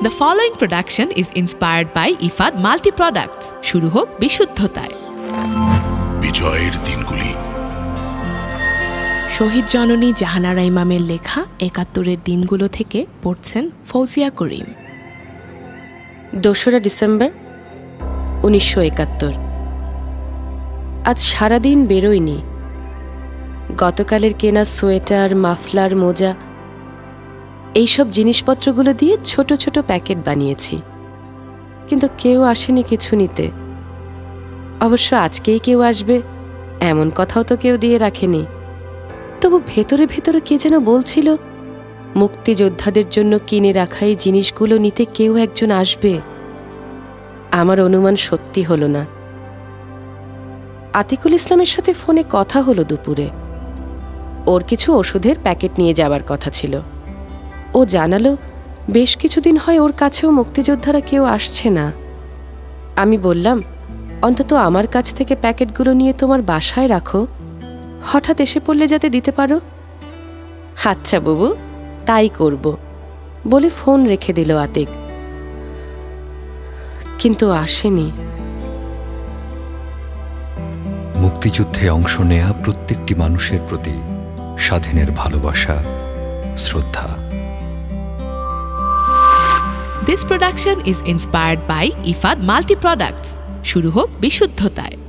The following production is inspired by Ifad Multi Products. শুরু হোক বিশুদ্ধতায়। বিজয়ের দিনগুলি। শহীদ জননী জাহানারা ইমামের লেখা ৭১-এর দিনগুলো থেকে পড়ছেন ফৌজিয়া করিম। ২রা ডিসেম্বর ১৯৭১। আজ সারাদিন বেরোয়নি। গতকালের কেনা সোয়েটার, মাফলার, মোজা এইসব জিনিসপত্রগুলো দিয়ে ছোট ছোট প্যাকেট বানিয়েছি, কিন্তু কেউ আসেনি কিছু নিতে। অবশ্য আজকেই কেউ আসবে এমন কথাও তো কেউ দিয়ে রাখেনি। তবু ভেতরে ভেতরে কে যেন বলছিল, মুক্তিযোদ্ধাদের জন্য কিনে রাখা এই জিনিসগুলো নিতে কেউ একজন আসবে। আমার অনুমান সত্যি হলো না। আতিকুল ইসলামের সাথে ফোনে কথা হলো দুপুরে। ওর কিছু ওষুধের প্যাকেট নিয়ে যাবার কথা ছিল। ও জানালো বেশ কিছুদিন হয় ওর কাছেও মুক্তিযোদ্ধারা কেউ আসছে না। আমি বললাম, অন্তত আমার কাছ থেকে প্যাকেটগুলো নিয়ে তোমার বাসায় রাখো, হঠাৎ এসে পড়লে যাতে দিতে পারো। আচ্ছা বাবু, তাই করব বলে ফোন রেখে দিল আতিক। কিন্তু আসেনি। মুক্তিযুদ্ধে অংশ নেয়া প্রত্যেকটি মানুষের প্রতি স্বাধীনের ভালোবাসা, শ্রদ্ধা। This production is inspired by Ifad Multi Products. শুরু হোক বিশুদ্ধতায়।